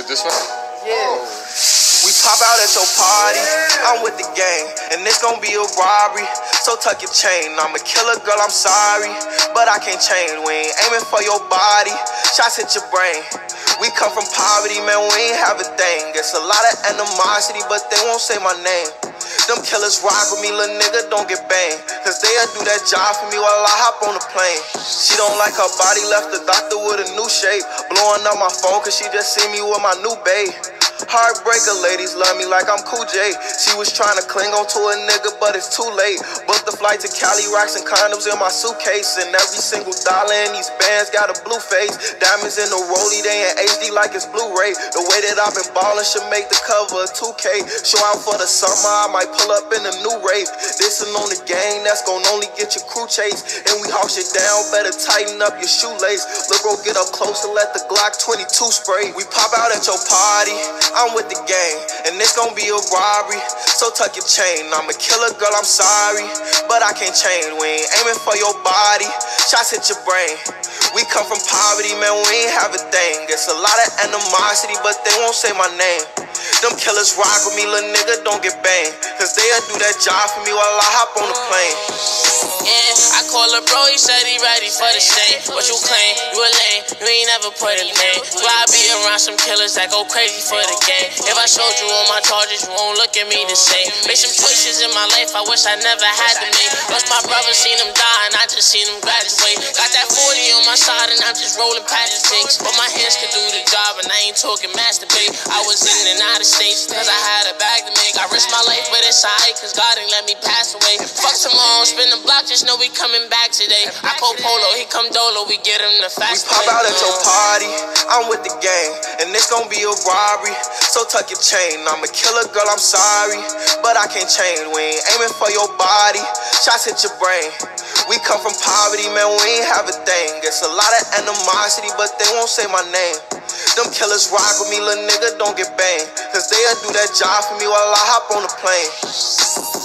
this one? Yeah. We pop out at your party, I'm with the gang, and it's gon' be a robbery, so tuck your chain. I'm a killer, girl, I'm sorry, but I can't change. We ain't aiming for your body, shots hit your brain. We come from poverty, man, we ain't have a thing. It's a lot of animosity, but they won't say my name. Them killers rock with me, little nigga, don't get banged, cause they'll do that job for me while I hop on the plane. She don't like her body, left the doctor with a new shape, blowing up my phone cause she just see me with my new babe. Heartbreaker, ladies love me like I'm Cool J. She was trying to cling on to a nigga, but it's too late. Booked the flight to Cali, rocks and condoms in my suitcase, and every single dollar in these bands got a blue face. Diamonds in the rollie, they in HD like it's Blu-ray. The way that I've been ballin' should make the cover of 2K. Show out for the summer, I might pull up in a new rave. Listen on the gang, that's gon' only get your crew chase. And we haul shit down, better tighten up your shoelace. Look, bro, get up close and let the Glock 22 spray. We pop out at your party, I'm with the gang, and it's gon' be a robbery, so tuck your chain. I'm a killer, girl, I'm sorry, but I can't change. We ain't aiming for your body, shots hit your brain. We come from poverty, man, we ain't have a thing. It's a lot of animosity, but they won't say my name. Them killers rock with me, little nigga, don't get banged, cause they'll do that job for me while I hop on the plane. Yeah, I call a bro, he said he ready for the stain. What you claim? You a lame, you ain't never put a name. Why I be around some killers that go crazy for the game? If I showed you all my charges, you won't look at me the same. Made some choices in my life I wish I never had to make. Lost my brother, seen him die, and I just seen him graduate. Got that 40 on my side, and I'm just rolling past the takes. But my hands can do the job, and I ain't talking masturbate. I was in and out of states, cause I had a bag to make. I risked my life, but it's alright, cause God ain't let me pass away. Fuck tomorrow, spin the block, just know we coming back today. I call Polo, he come Dolo, we get him the fast way. We pop out at your party, I'm with the gang, and it's gon' be a robbery, so tuck your chain. I'm a killer, girl, I'm sorry, but I can't change. We ain't aiming for your body, shots hit your brain. We come from poverty, man, we ain't have a thing. It's a lot of animosity, but they won't say my name. Them killers rock with me, little nigga, don't get banged, cause they'll do that job for me while I hop on the plane.